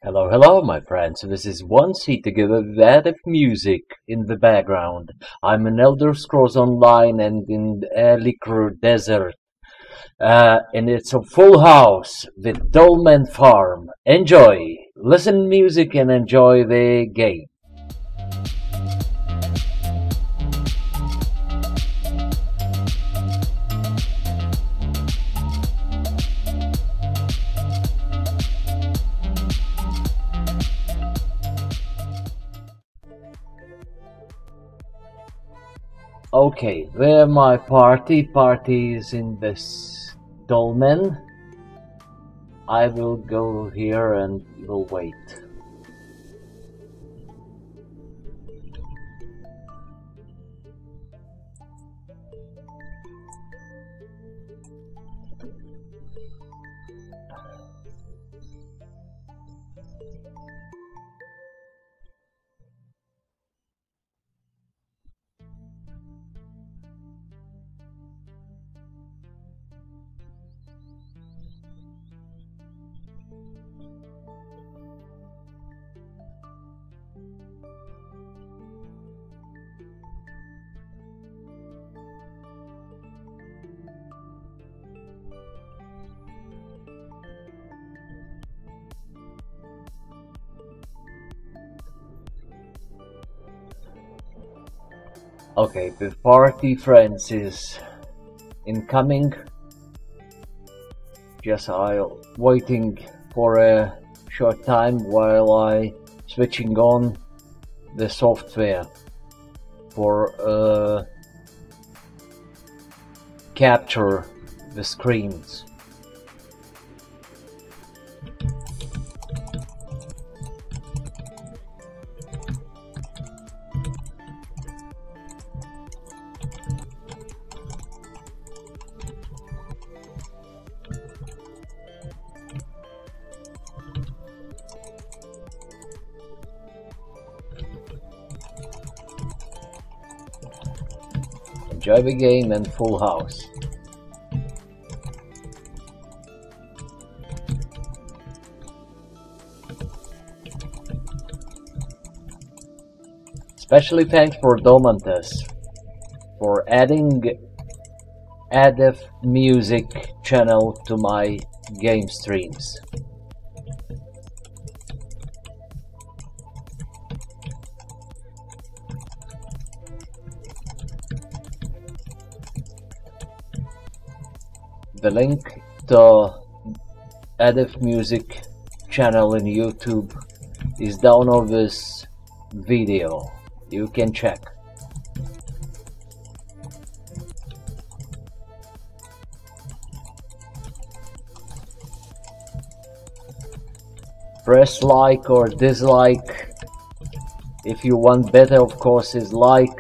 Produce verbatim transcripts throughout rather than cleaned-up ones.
Hello, hello, my friends. This is one seat together with that of music in the background. I'm in Elder Scrolls Online and in the Elikr Desert. Uh, and it's a full house with Dolmen Farm. Enjoy. Listen music and enjoy the game. Okay, where my party? Party is in this dolmen. I will go here and will wait. Okay, the party friends is incoming. Just I'll waiting for a short time while I switching on the software for uh, capture the screens. Enjoy the game and full house. Especially thanks for Domantas for adding Adef music channel to my game streams. The link to Adef music channel in YouTube is down on this video. You can check. Press like or dislike. If you want better, of course, is like.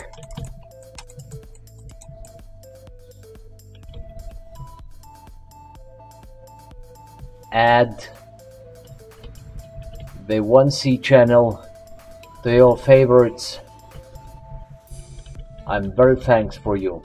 Add the one C channel to your favorites. I'm very thanks for you.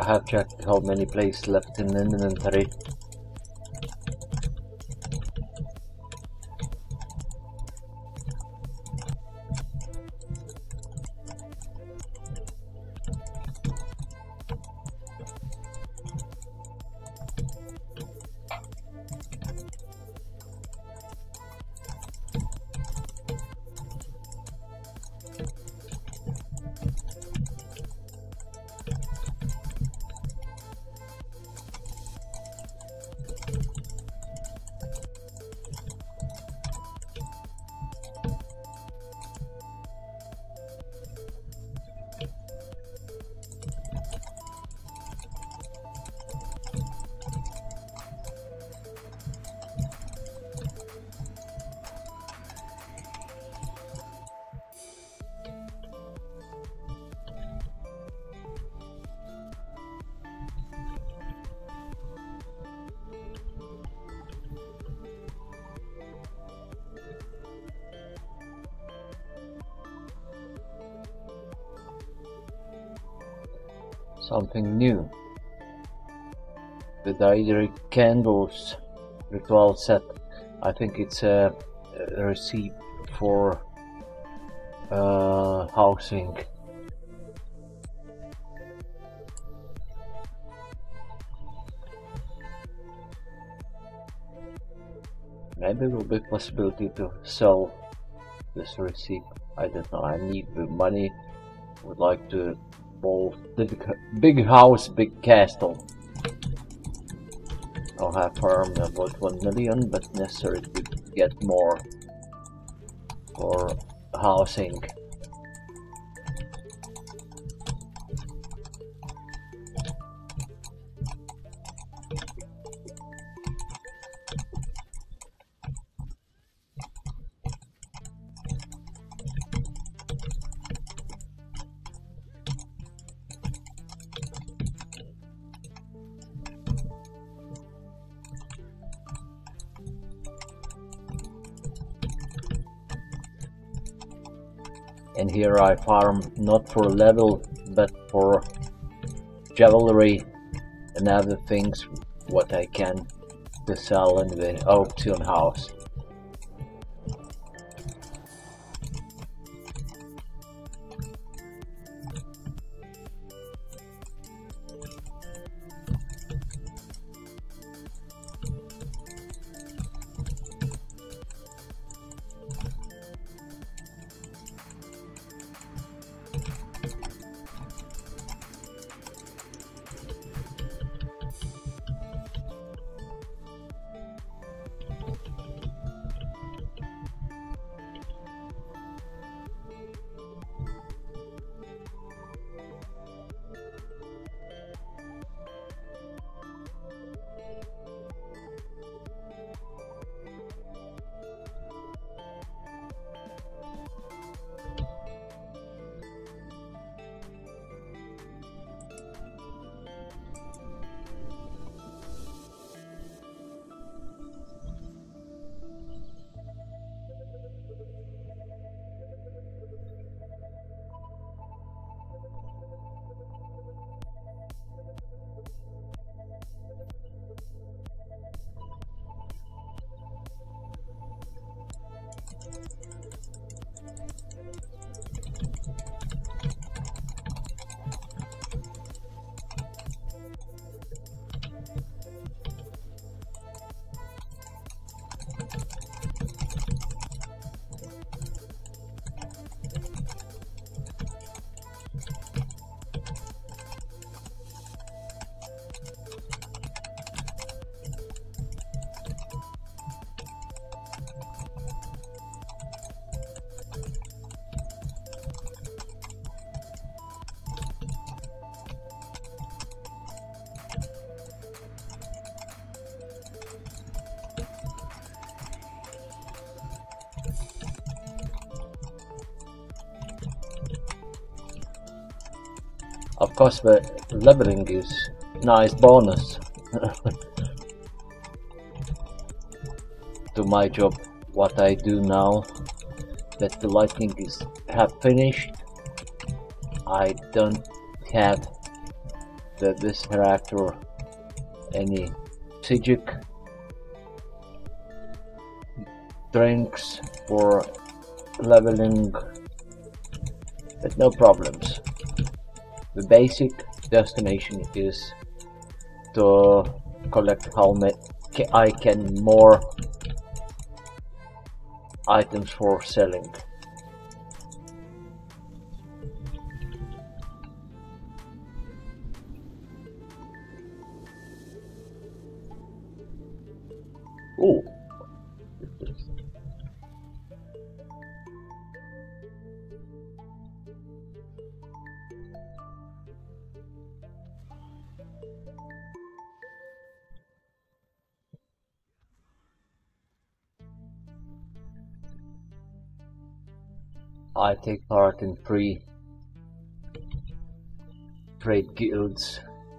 I have checked how many places left in inventory. Something new. The Diary Candles ritual set. I think it's a, a receipt for uh, housing. Maybe there will be possibility to sell this receipt. I don't know. I need the money. Would like to build big, big house, big castle. I'll have farmed about one million, but necessary to get more for housing. And here I farm not for level, but for jewelry and other things what I can to sell in the auction house. Of course, the leveling is nice bonus to my job. What I do now that the lightning is have finished, I don't have that this reactor any Sigic drinks for leveling, but no problems. The basic destination is to collect how many I can more items for selling. Oh, I take part in three trade guilds.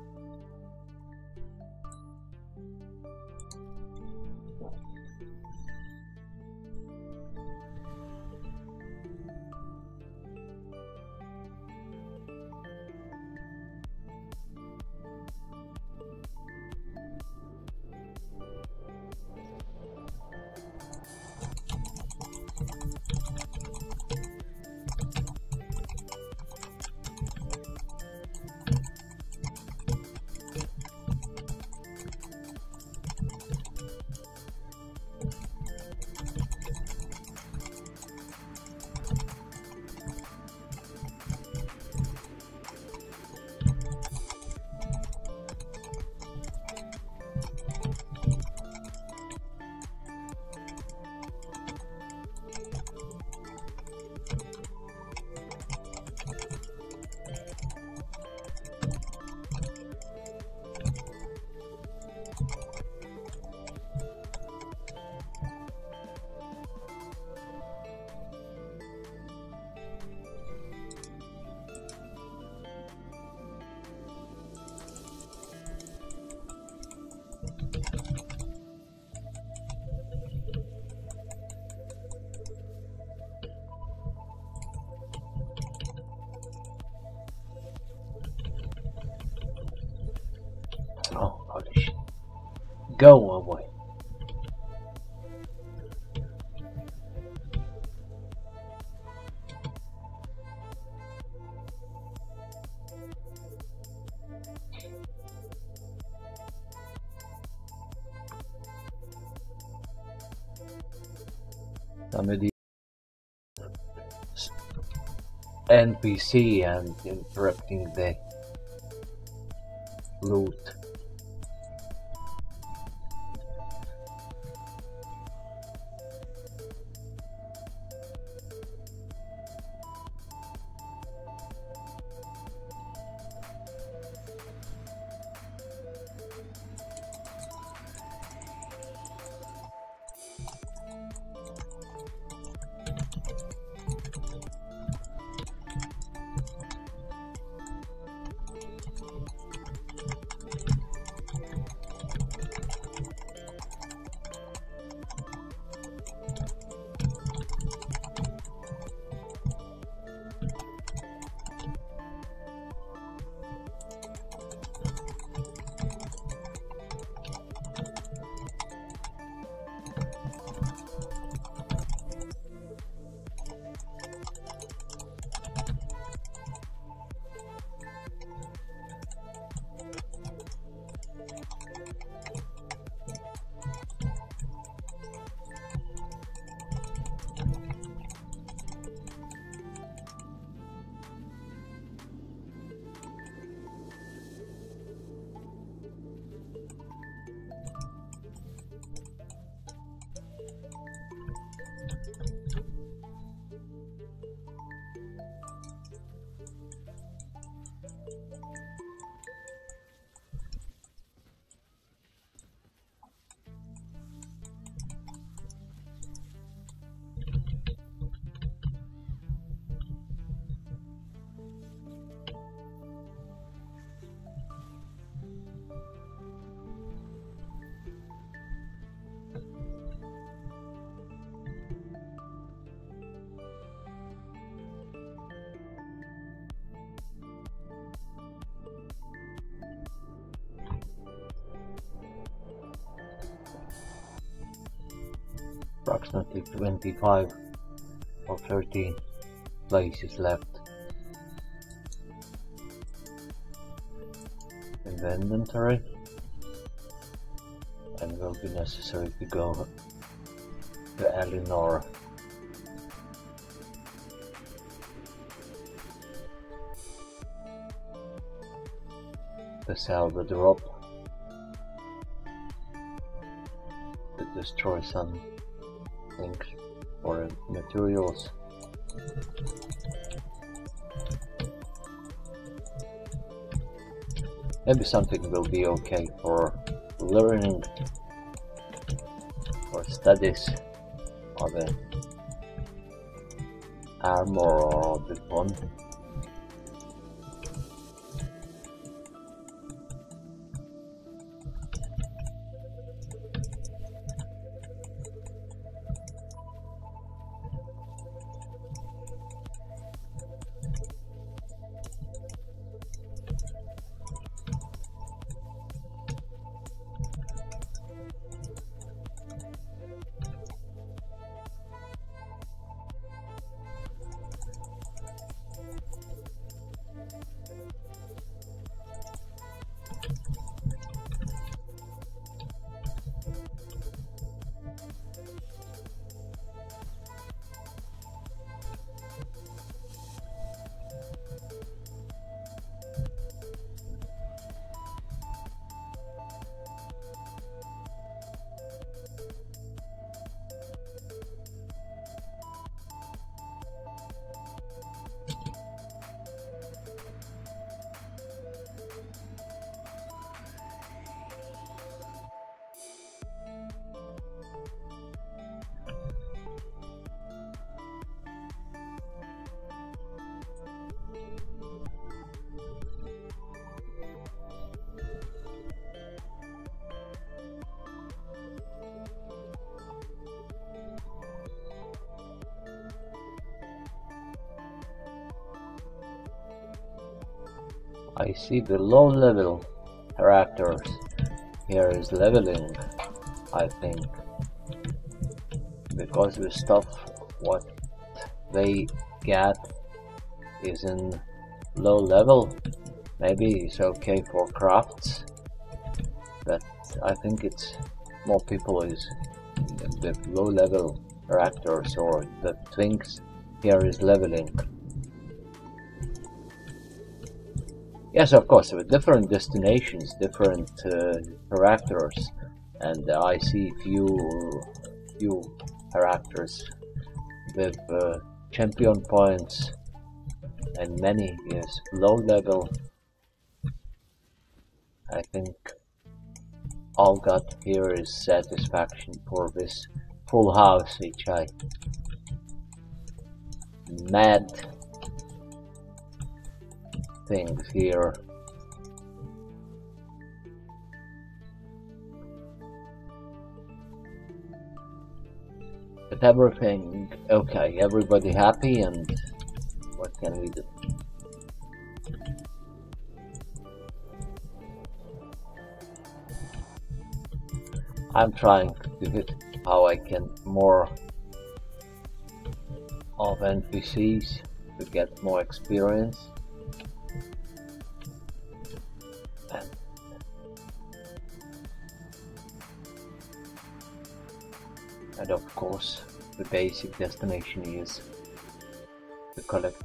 Oh, holy shit. Go away. Somebody N P C and interrupting the loot. Approximately twenty-five or thirty places left in the inventory, and will be necessary to go to Eleanor. To sell the drop, to destroy some things or materials. Maybe something will be okay for learning or studies of the armor or the bond. I see the low level characters. Here is leveling, I think, because the stuff what they get is in low level. Maybe it's okay for crafts, but I think it's more people is the low level characters or the things. Here is leveling. Yes, of course, with different destinations, different uh, characters, and uh, I see few few characters with uh, champion points, and many is low level. I think all got here is satisfaction for this full house, which I mad things here. But everything okay, everybody happy, and what can we do? I'm trying to hit how I can more of N P Cs to get more experience. And of course, the basic destination is to collect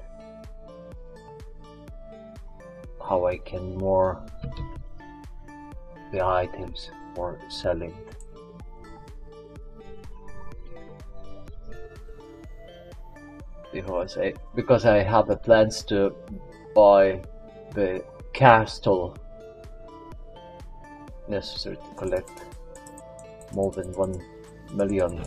how I can more the items for selling. Because I because I have a plans to buy the castle necessary to collect more than one million.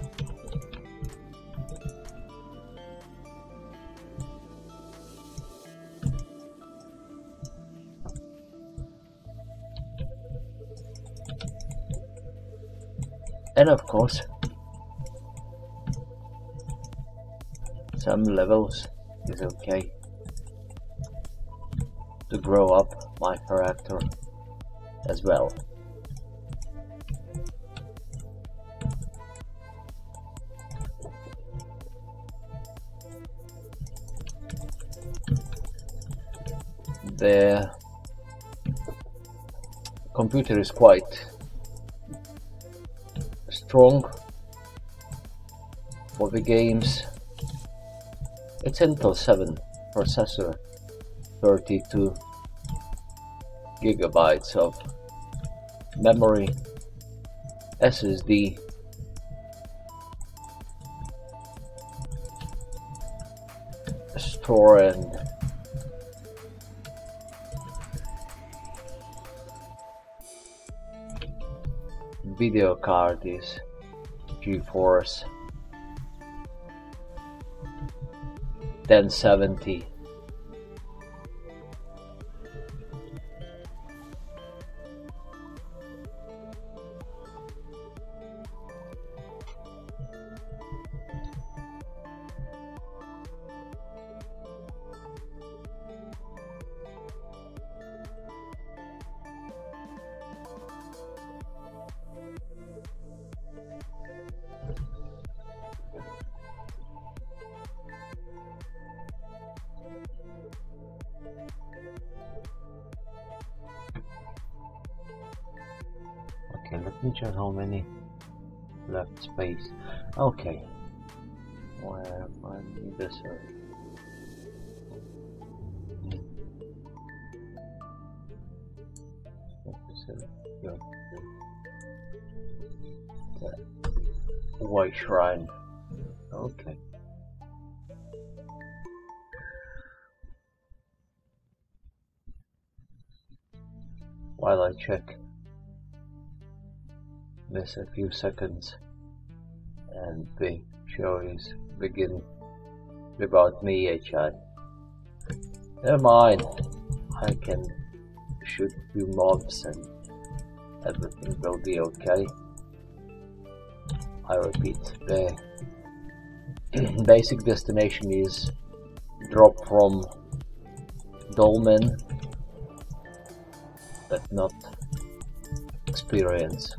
And of course, some levels is okay to grow up my character as well. the computer is quite strong for the games. It's Intel seven processor, thirty-two gigabytes of memory, S S D, store, and video card is GeForce ten seventy. Okay, let me check how many left space. Okay, where I need this. White Shrine. Okay. While I check this a few seconds and the show is begin without me, H I. Never mind, I can shoot few mobs and everything will be okay. I repeat, the basic destination is drop from Dolmen, but not experience.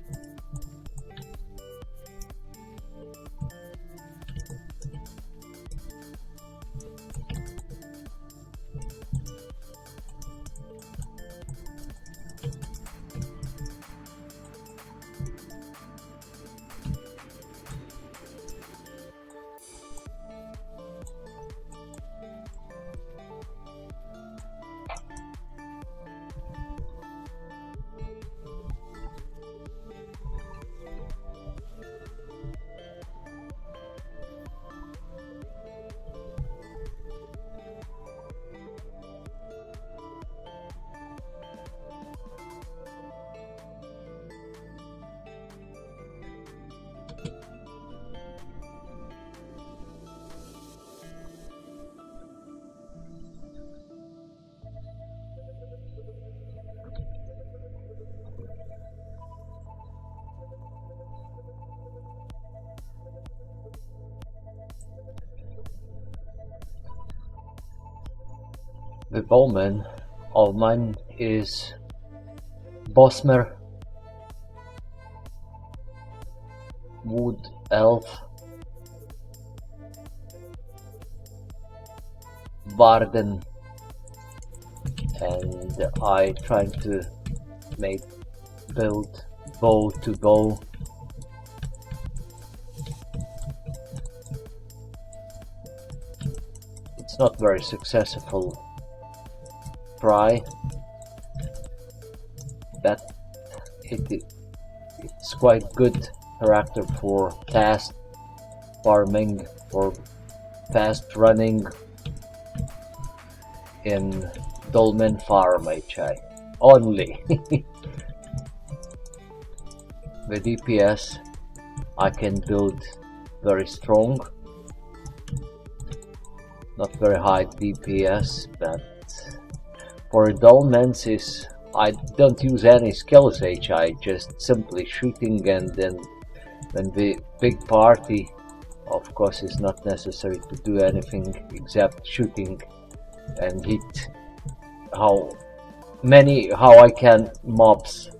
The bowman of mine is Bosmer, Wood Elf, Varden, and I trying to make build bow to bow. It's not very successful try. That it, it's quite good character for fast farming, for fast running in Dolmen Farm H I only. The D P S I can build very strong, not very high D P S, but for Dolmens is I don't use any skills H I, just simply shooting, and then when the big party, of course, it's not necessary to do anything except shooting and hit how many how I can mobs.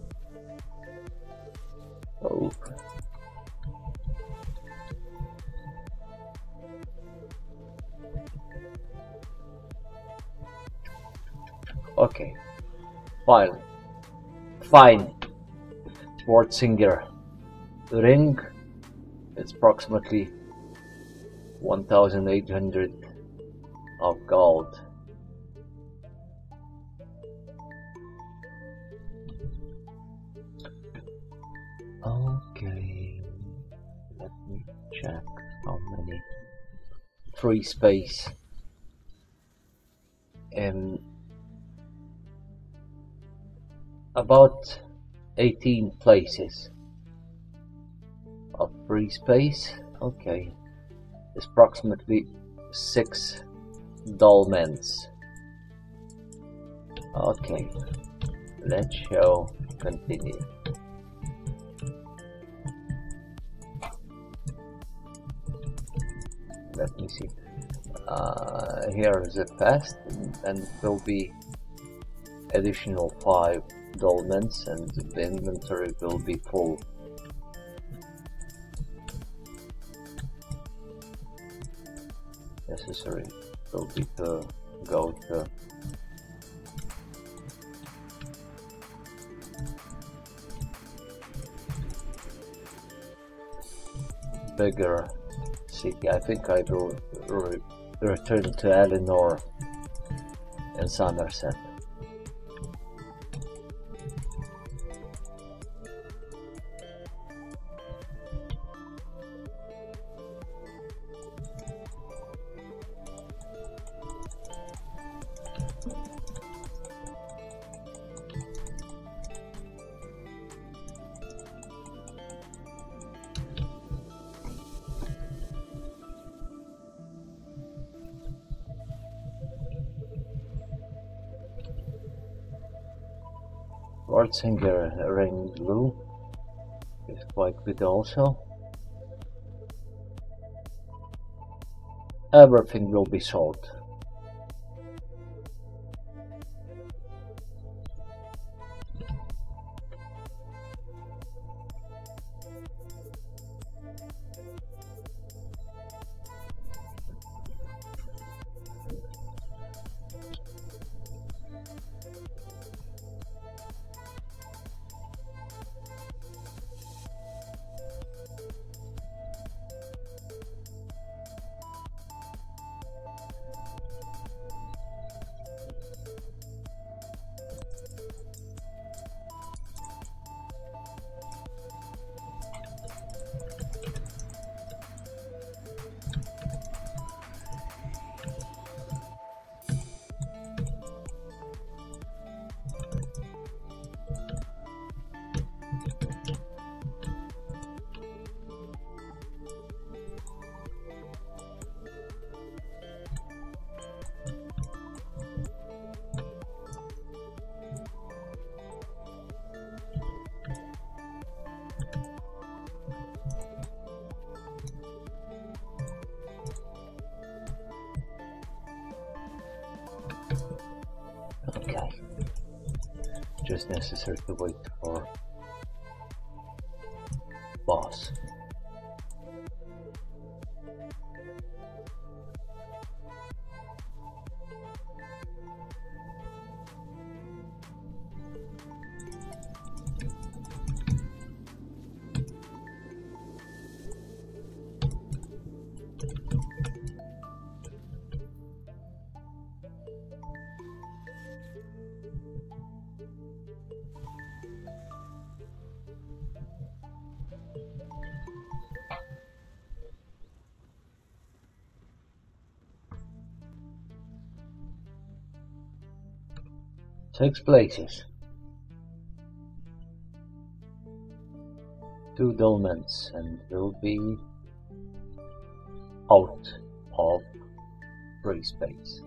Oh. Okay, fine. Fine. Schwarzinger ring. It's approximately one thousand eight hundred of gold. Okay, let me check how many free space in about eighteen places of free space. Okay, it's approximately six dolmens. Okay, let's show continue. Let me see. Uh, here is a fast, and it will be additional five dolmens, and the inventory will be full. Necessary will be to go to bigger city. I think I will re return to Eleanor and Somerset. Schwarzinger ring blue is quite good also. Everything will be sold. Okay, just necessary to wait for boss. Six places. Two dolmens, and will be out of free space.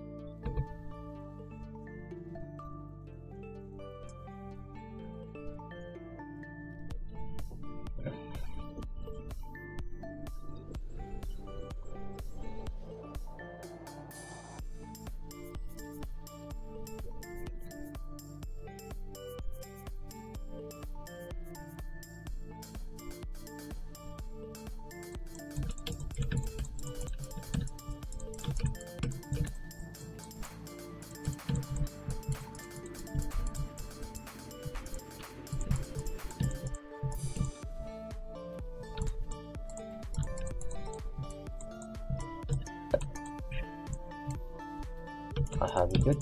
Very good.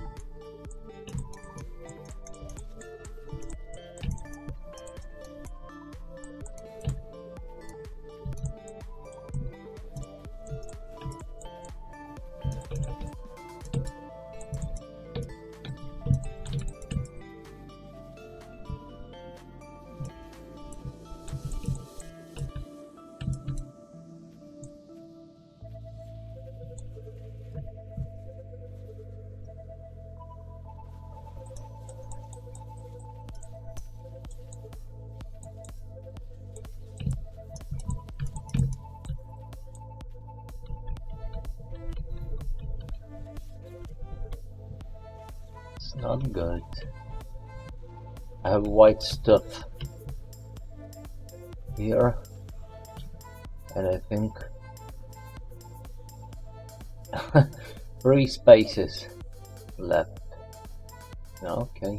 It's not good. I have white stuff here, and I think three spaces left. Okay,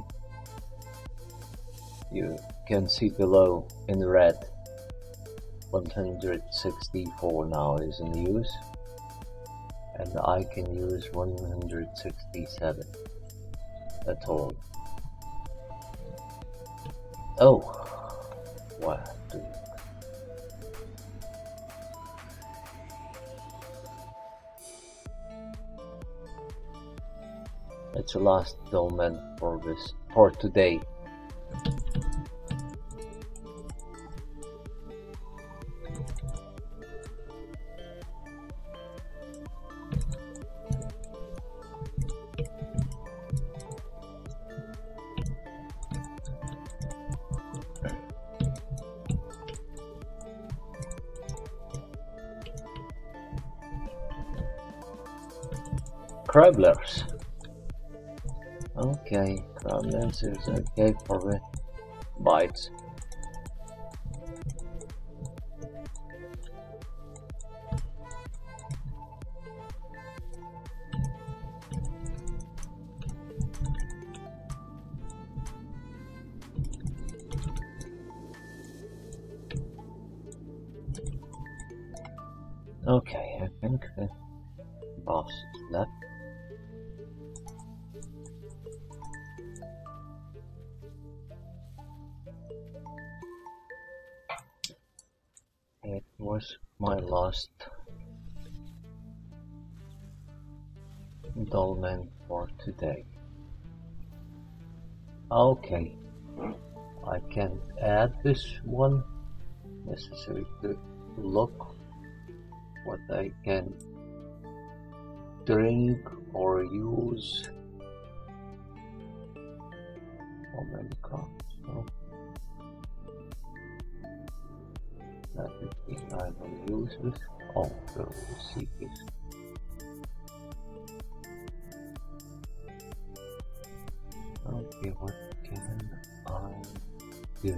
you can see below in red one hundred sixty-four now is in use, and I can use one hundred sixty-seven at all. Oh, what? It's the last domain for this for today. Crabblers. Okay, Crabblers is okay for the bites. Okay, I think the boss is left. It was my last dolmen for today. Okay, I can add this one. Necessary to look what I can drink or use. Moment comes. So that is the I will use this. Oh, so we'll see this. Okay, what can I do?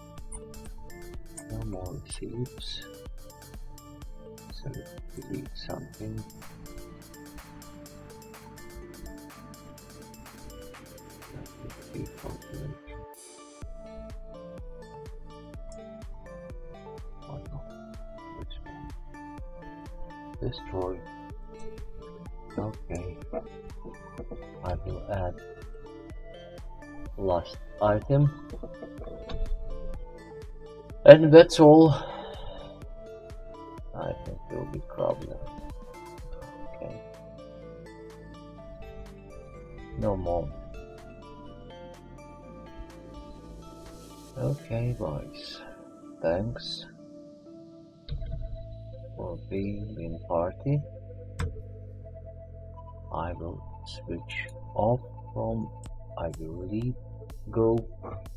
No more receipts. So delete something. That would be calculation. Oh no, which one? Destroy. Okay, I will add last item, and that's all. I think it will be Crabblers. Okay, no more. Okay, boys, thanks for being in party. I will switch off from I will leave group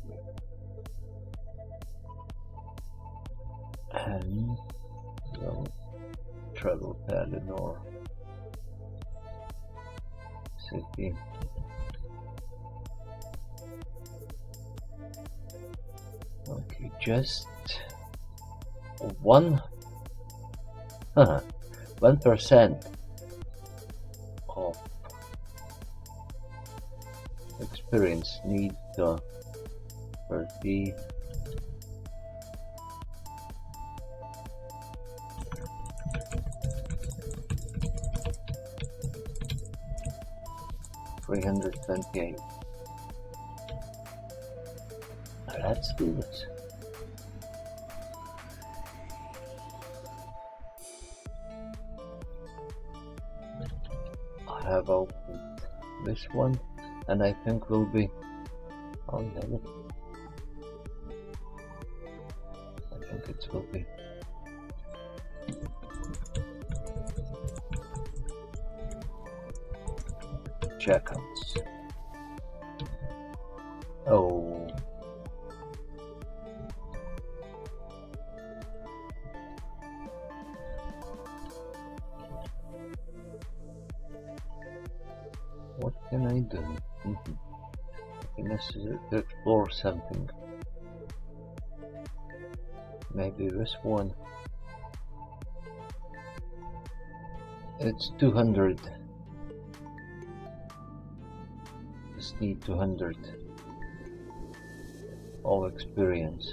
and will travel to Eleanor city. Okay, just one one percent of experience need to thirty. three hundred twenty-eight. Let's do this. I have opened this one, and I think we'll be oh no, I think it will be checkouts. Oh, what can I do? Mm-hmm. I think necessary to explore something. Maybe this one. It's two hundred. Just need two hundred. All experience.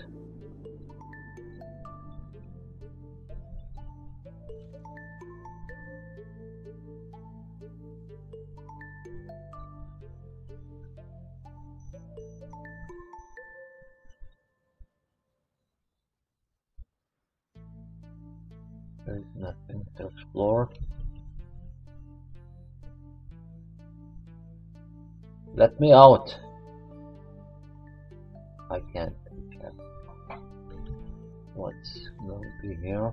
There's nothing to explore. Let me out. I can't. What's going to be here?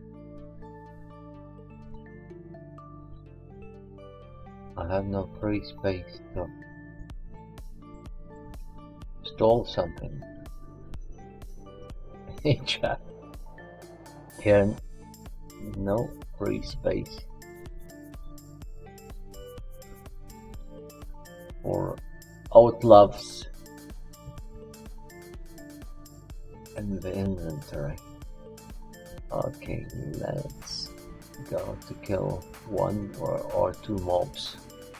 I have no free space to install something. Hey chat. Here, no free space for outloves in the inventory. Okay, let's go to kill one or, or two mobs.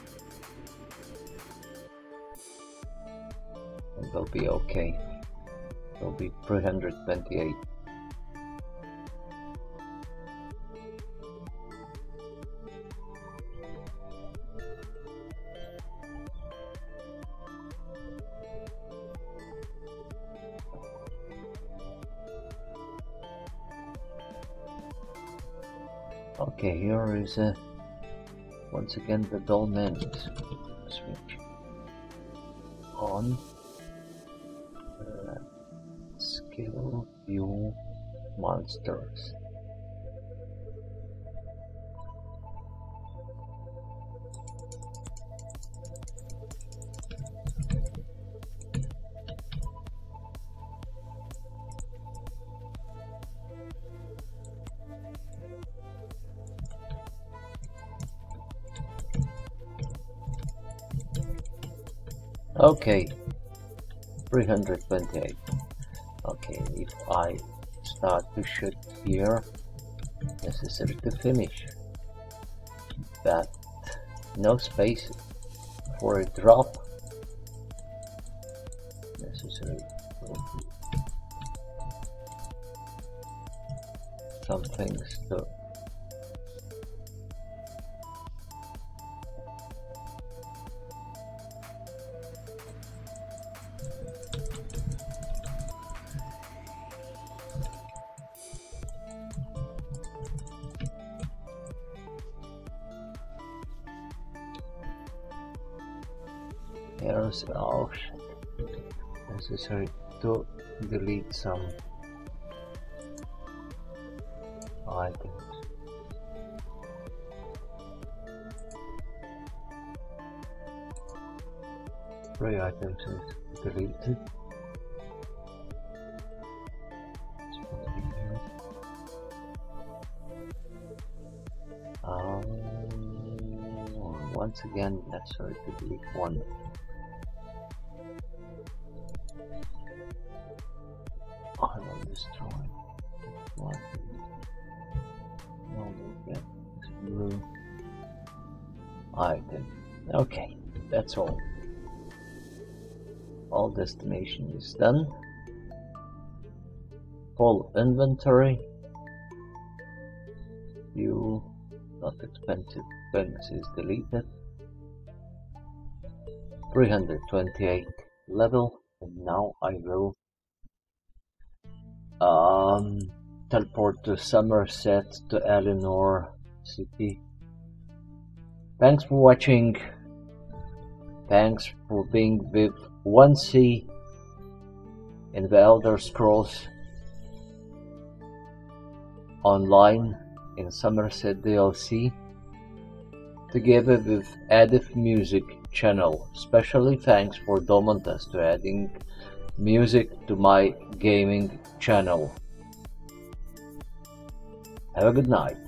And they'll be okay. They'll be three hundred twenty-eight. Okay, here is uh, once again the dull menus. Switch on. Uh, skill view monsters. Okay, three hundred twenty-eight. Okay, if I start to shoot here, necessary to finish. That no space for a drop. Necessary some things to Here's oh shit. Necessary to delete some items. Three items is deleted. Um, once again, necessary to delete one. I will destroy one. No, get this blue item. Okay, that's all. All destination is done. Full inventory. View not expensive things is deleted. three hundred twenty-eight level, and now I will um, teleport to Somerset, to Eleanor City. Thanks for watching. Thanks for being with one C in the Elder Scrolls Online in Somerset D L C, together with Adif Music channel. Especially thanks for Domontas to adding music to my gaming channel. Have a good night.